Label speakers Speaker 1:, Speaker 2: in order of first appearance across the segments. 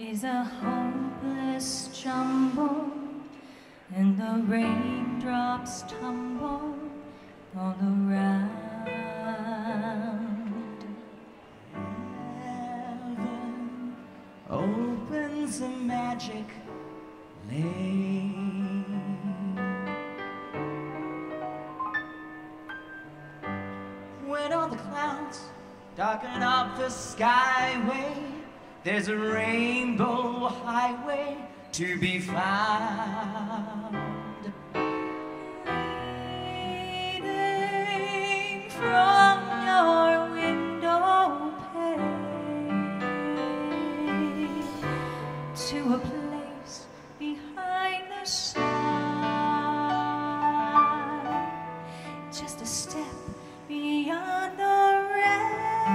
Speaker 1: is a hopeless jumble, and the raindrops tumble all around.
Speaker 2: Heaven opens a magic lane. When all the clouds darken up the skyway, there's a rainbow highway to be found.
Speaker 1: Leading from your window pane to a place behind the sun, just a step beyond the rain.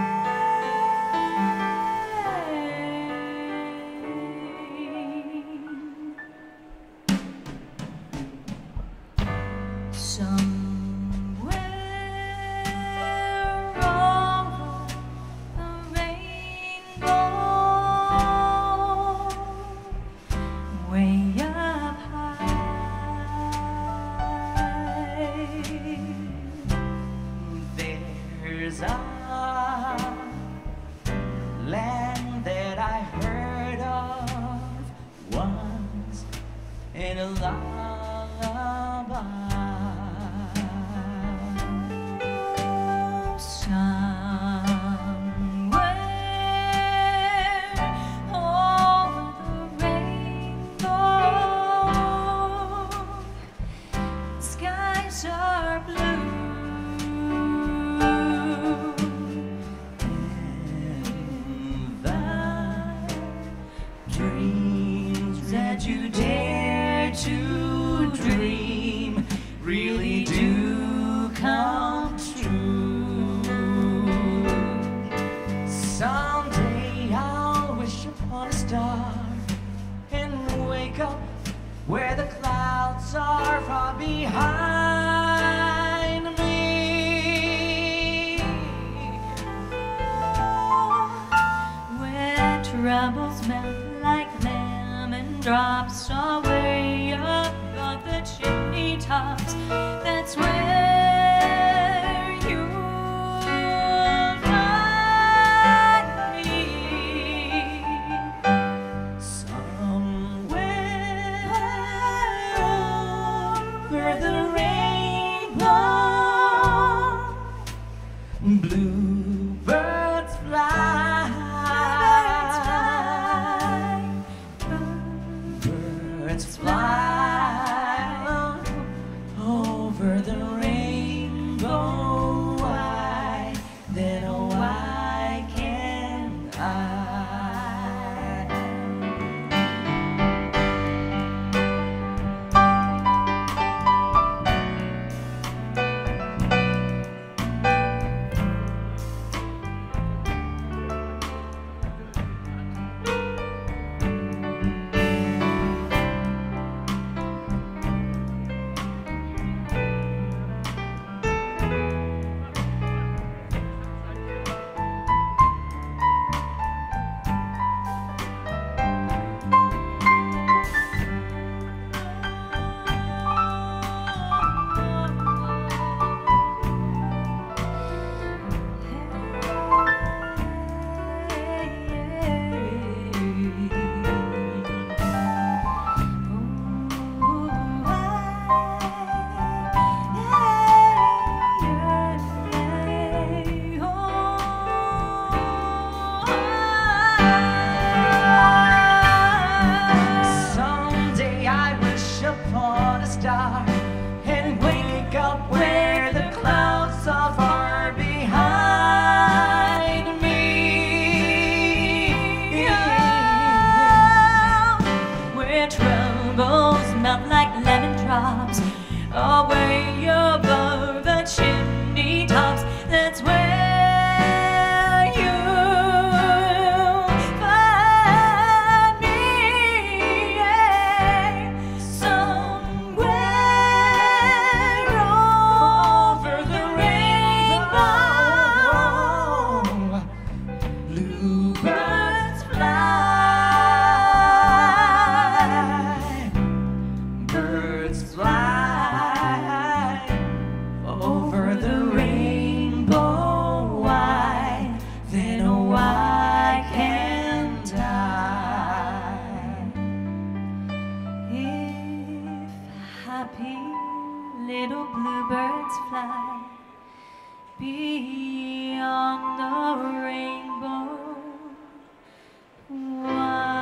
Speaker 1: Somewhere over the rainbow, way up high,
Speaker 2: there's a land that I heard of once in a lullaby.
Speaker 1: Somewhere over the rainbow, skies are blue,
Speaker 2: and the dreams that you dare to dream really do come true. Someday I'll wish upon a star and wake up where the clouds are far behind me,
Speaker 1: where troubles melt like lemon drops away above the chimney tops. That's where you'll find me.
Speaker 2: somewhere over the rainbow, bluebirds fly, birds fly over the rainbow. Why then, oh, why can't I? Someday I wish upon a star and wake up where the clouds are far behind me,
Speaker 1: where troubles melt like lemon drops away above the chimney tops. That's where you'll find me, somewhere over the rainbow,
Speaker 2: bluebirds
Speaker 1: birds fly. happy little bluebirds fly beyond the rainbow. Why